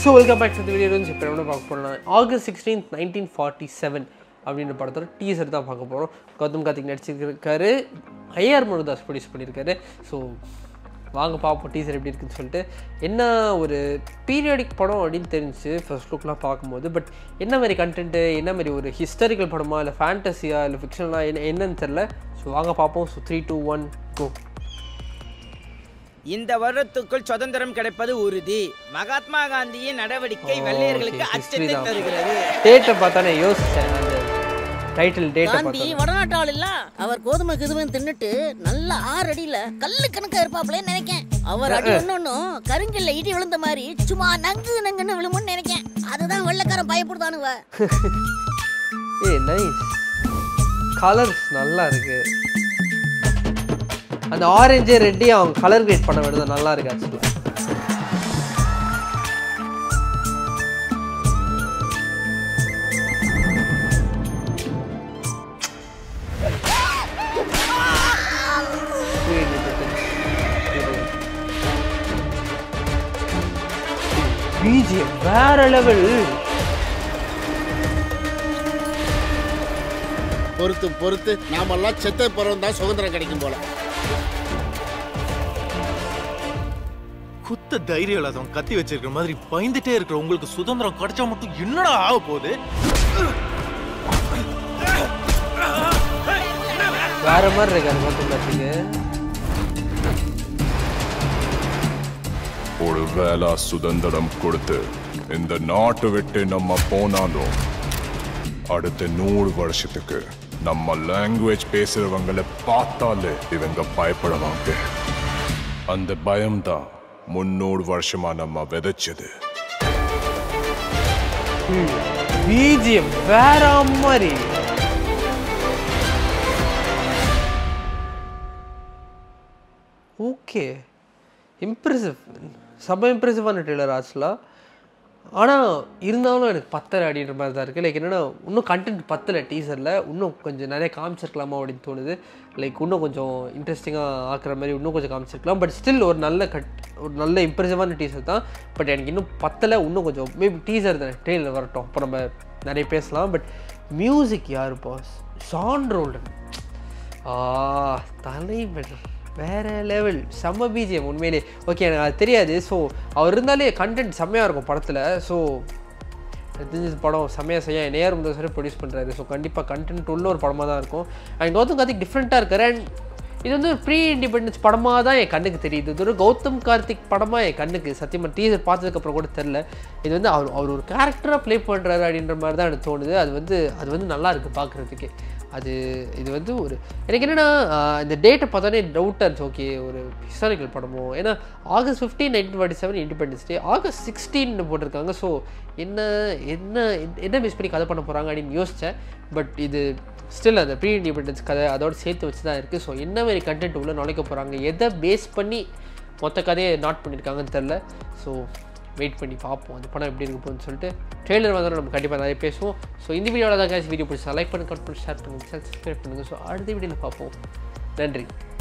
So welcome back to the video. இப்போ நம்ம பார்க்க போறோம் August 16th 1947 அப்படின்ற படத்தோட டீசர் தான் பார்க்க போறோம். கௌதம் கார்த்திக் நடிச்சிருக்காரு, ஐஆர் முருகதாஸ் ப்ரொடியூஸ் பண்ணியிருக்காரு. ஸோ வாங்க பார்ப்போம் டீசர் எப்படி இருக்குன்னு சொல்லிட்டு. என்ன ஒரு பீரியாடிக் படம் அப்படின்னு தெரிஞ்சு ஃபர்ஸ்ட் லுக்லாம் பார்க்கும்போது, பட் என்ன மாதிரி கண்டென்ட்டு, என்ன மாதிரி ஒரு ஹிஸ்டாரிக்கல் படமா இல்லை ஃபேண்டஸியா இல்லை ஃபிக்ஷனலாக என்னன்னு தெரில. ஸோ வாங்க பார்ப்போம். So 3, 2, 1 go. இந்த வருடத்துக்குள் சுதந்திரம் கிடைப்பது உறுதி. மகாத்மா காந்தியின் நடவடிக்கை வெள்ளையர்களுக்கு அச்சத்தை தருகிறது. டேட்டை பார்த்தானே யோசிச்சேன். அந்த டைட்டில் டேட்டை காந்தி வடநாட்டு ஆள் இல்ல, அவர் கோதுமை கிதுமைன்னு தின்னுட்டு நல்ல 6 அடியில கல்லு கணக்கா இருப்பாப்லன்னு நினைக்கேன். அவர் அடி ஒன்னொன்னும் கருங்கல்ல இடி விழுந்த மாதிரி சும்மா நங்கு நங்குன்னு விழுமுன்னு நினைக்கேன். அதுதான் வெள்ளைக்காரன் பயப்படுதானுவ. நைஸ் கலர்ஸ் நல்லா இருக்கு. அந்த ஆரஞ்சு ரெட்டி அவங்க கலர் கிரேட் பண்ண வேண்டியது நல்லா இருக்கு ஆக்சுவலாக. பிஜிஎம் வேற லெவல். பொறுத்து நாமெல்லாம் செத்த போறோம் தான் சுதந்திரம் கிடைக்கும் போல. குத்த தைரியம் இல்லாதவன் கத்தி வச்சிருக்கிற மாதிரி பயந்துட்டே இருக்கிற உங்களுக்கு சுதந்திரம் கிடைச்சா மட்டும் என்னடா ஆக போகுது? வேற மாதிரி இருக்காரு மொத்தத்துக்கு. ஒரு வேளை சுதந்திரம் கொடுத்து இந்த நாட்டை விட்டு நம்ம போனாலும் அடுத்த 100 வருஷத்துக்கு நம்ம லாங்குவேஜ் பேசுறவங்களை பார்த்தாலே இவங்க பயப்படுவாங்க. அந்த பயம்தான் 300 வருஷமா நம்ம விதைச்சது. பிஜிஎம் வேற மாதிரி. ஓகே, இம்ப்ரெசிவ், சபை இம்ப்ரெசிவான ட்ரெய்லர் ஆக்சுவலாக. ஆனால் இருந்தாலும் எனக்கு பத்தலை அப்படின்ற மாதிரி தான் இருக்குது. லைக் என்னென்னா இன்னும் கண்டென்ட் பத்தலை டீசரில். இன்னும் கொஞ்சம் நிறைய காமிச்சிருக்கலாமா அப்படின்னு தோணுது. லைக் இன்னும் கொஞ்சம் இன்ட்ரெஸ்டிங்காக ஆக்குற மாதிரி இன்னும் கொஞ்சம் காமிச்சிருக்கலாம். பட் ஸ்டில் ஒரு நல்ல இம்ப்ரெசிவான டீசர் தான். பட் எனக்கு இன்னும் பத்தலை. இன்னும் கொஞ்சம் மேபி டீசர் தானே, ட்ரெயினில் வரட்டும், அப்போ நம்ம நிறைய பேசலாம். பட் மியூசிக் யார் பாஸ்? ஷான் ரோல்டன் தலைவர் வேறு லெவல். செம்ம பிஜிஎம் உண்மையிலே. ஓகே, எனக்கு அது தெரியாது. ஸோ அவர் இருந்தாலே கண்டென்ட் செம்மையாக இருக்கும் படத்தில். ஸோ தெரிஞ்ச படம் செம்மையாக செய்ய நேர் முதல் ப்ரொடியூஸ் பண்ணுறாரு. ஸோ கண்டிப்பாக கண்டென்ட் உள்ள ஒரு படமாக தான் இருக்கும். அண்ட் கௌதம் கார்த்திக் டிஃப்ரெண்ட்டாக இருக்கார். அண்ட் இது வந்து ஒரு ப்ரீ இண்டிபெண்டன்ஸ் படமாக தான் என் கண்ணுக்கு தெரியுது. இது ஒரு கௌதம் கார்த்திக் படமாக என் கண்ணுக்கு சத்தியமாக டீசர் பார்த்ததுக்கப்புறம் கூட தெரில. இது வந்து அவர் ஒரு கேரக்டராக ப்ளே பண்ணுறாரு அப்படின்ற மாதிரி தான் எனக்கு தோணுது. அது வந்து நல்லா இருக்குது பார்க்குறதுக்கு. இது வந்து ஒரு எனக்கு என்னென்னா இந்த டேட்டை பார்த்தாலே டவுட்டாக இருந்துச்சு. ஓகே, ஒரு ஹிஸ்டாரிக்கல் படமோ, ஏன்னா August 15, 1947 இண்டிபெண்டன்ஸ் டே, August 16 போட்டிருக்காங்க. ஸோ என்ன மிஸ் பண்ணி கதை பண்ண போகிறாங்க அப்படின்னு யோசித்தேன். பட் இது ஸ்டில் அந்த ப்ரீ இண்டிபெண்டன்ஸ் கதை அதோடு சேர்த்து வச்சு தான் இருக்குது. ஸோ என்ன மாதிரி கண்டென்ட் உள்ளே நுழைக்க போகிறாங்க, எதை பேஸ் பண்ணி மொத்த கதையை நாட் பண்ணியிருக்காங்கன்னு தெரில. ஸோ வெயிட் பண்ணி பார்ப்போம் அந்த படம் எப்படி இருக்கு போகுதுன்னு சொல்லிட்டு. ட்ரெய்லர் வந்தாலும் நம்ம கண்டிப்பாக நிறைய பேசுவோம். ஸோ இந்த வீடியோவில் தான் வீடியோ பிடிச்சா லைக் பண்ணி, கமெண்ட் பண்ணி, ஷேர் பண்ணுங்கள், சப்ஸ்கிரைப் பண்ணுங்கள். ஸோ அடுத்த வீடியோவில் பார்ப்போம். நன்றி.